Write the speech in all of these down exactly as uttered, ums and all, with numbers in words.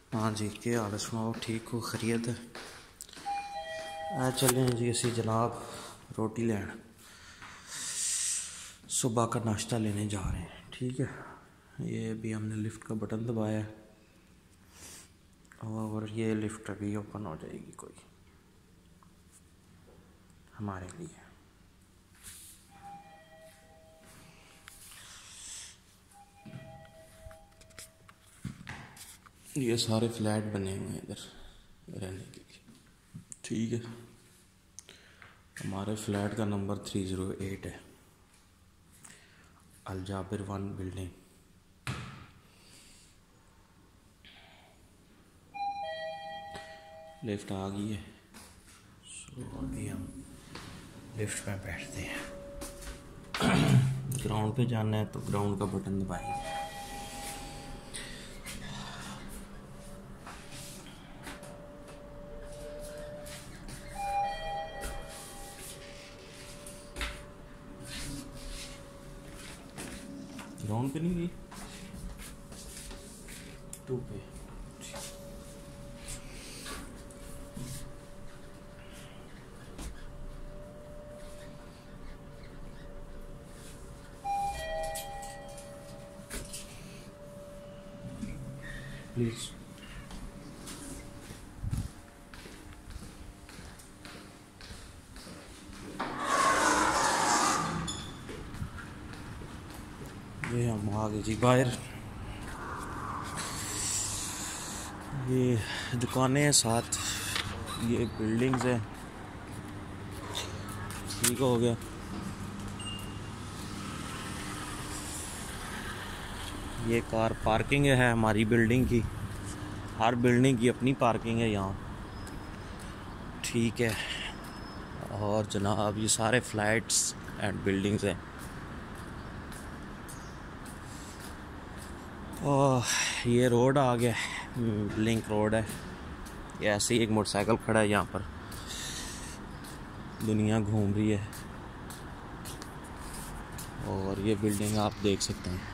हाँ जी, क्या हाल सुनाओ? ठीक हो? खैरियत है? आ चले जी असी जनाब रोटी लैन, सुबह का नाश्ता लेने जा रहे हैं। ठीक है, ये अभी हमने लिफ्ट का बटन दबाया है और ये लिफ्ट अभी ओपन हो जाएगी कोई हमारे लिए। ये सारे फ्लैट बने हुए हैं इधर रहने के लिए। ठीक है, हमारे फ्लैट का नंबर थ्री ज़ीरो एट है, अलजाबिर वन बिल्डिंग। लिफ्ट आ गई है, सो अभी हम लिफ्ट में बैठते हैं। ग्राउंड पे जाना है तो ग्राउंड का बटन दबाएंगे। ग्राउंड पे नहीं गई, टू पे। प्लीज ये हम आ गए जी बाहर। ये दुकानें हैं साथ, ये बिल्डिंग्स हैं। ठीक हो गया। ये कार पार्किंग है हमारी बिल्डिंग की, हर बिल्डिंग की अपनी पार्किंग है यहाँ। ठीक है, और जनाब ये सारे फ्लैट्स एंड बिल्डिंग्स हैं। और ये रोड आ गया, लिंक रोड है। ये ऐसे ही एक मोटरसाइकिल खड़ा है यहाँ पर, दुनिया घूम रही है। और ये बिल्डिंग आप देख सकते हैं।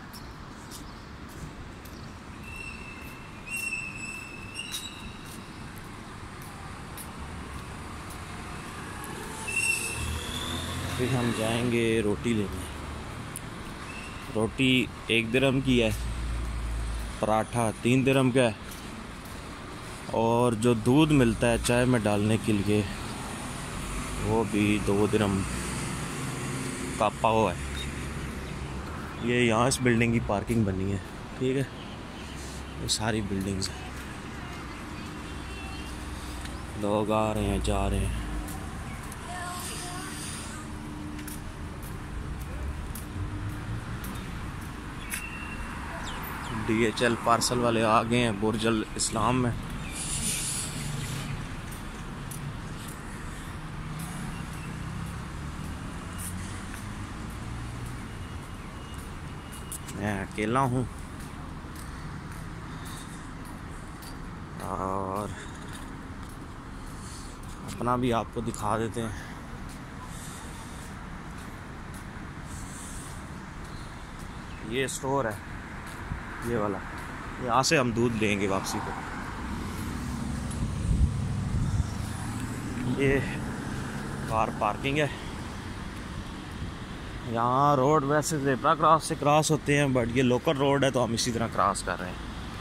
फिर हम जाएंगे रोटी लेने। रोटी एक दिरहम की है, पराठा तीन दिरहम का है, और जो दूध मिलता है चाय में डालने के लिए वो भी दो दिरहम का पाव है। ये यहाँ इस बिल्डिंग की पार्किंग बनी है। ठीक है, ये सारी बिल्डिंग्स हैं, लोग आ रहे हैं जा रहे हैं। डी एच एल पार्सल वाले आ गए हैं बुर्ज अल इस्लाम में। मैं अकेला हूँ और अपना भी आपको दिखा देते हैं। ये स्टोर है, ये वाला, यहाँ से हम दूध लेंगे वापसी को। ये कार पार्किंग है। यहाँ रोड वैसे ज़ेब्रा क्रॉस से क्रॉस होते हैं, बट ये लोकल रोड है तो हम इसी तरह क्रॉस कर रहे हैं।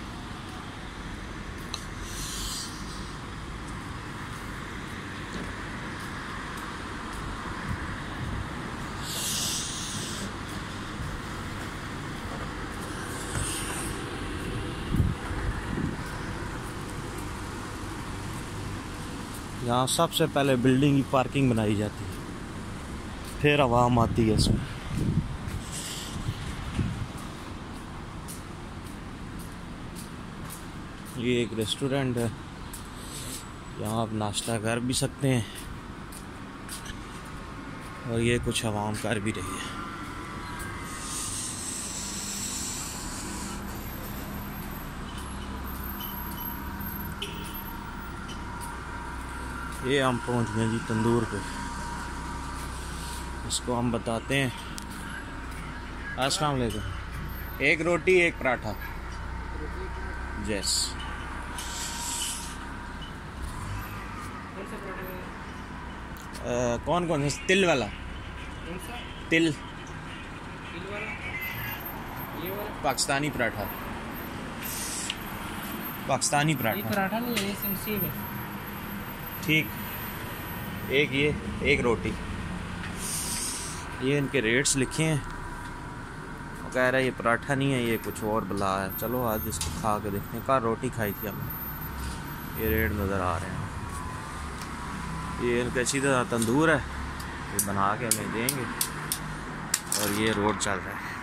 यहाँ सबसे पहले बिल्डिंग की पार्किंग बनाई जाती है, फिर आवाम आती है इसमें। ये एक रेस्टोरेंट है, यहाँ आप नाश्ता कर भी सकते हैं और ये कुछ आवाम कर भी रही है। ये हम पहुंच गए जी तंदूर पे। इसको हम बताते हैं अस्सलाम वालेकुम, एक रोटी एक पराठा। यस। से पराठा में? आ, कौन कौन सा? तिल वाला? कौन सा तिल तिल वाला? ये वाला पाकिस्तानी पराठा, पाकिस्तानी ये पराठा। पराठा नहीं है, ये सेम है। ठीक, एक ये एक रोटी। ये इनके रेट्स लिखे हैं। वो कह रहा है ये पराठा नहीं है, ये कुछ और बुला है। चलो आज इसको खा के देखते हैं। कल रोटी खाई थी हमने। ये रेट नज़र आ रहे हैं। ये इनका अच्छी तरह तंदूर है, ये बना के हमें देंगे। और ये रोड चल रहा है।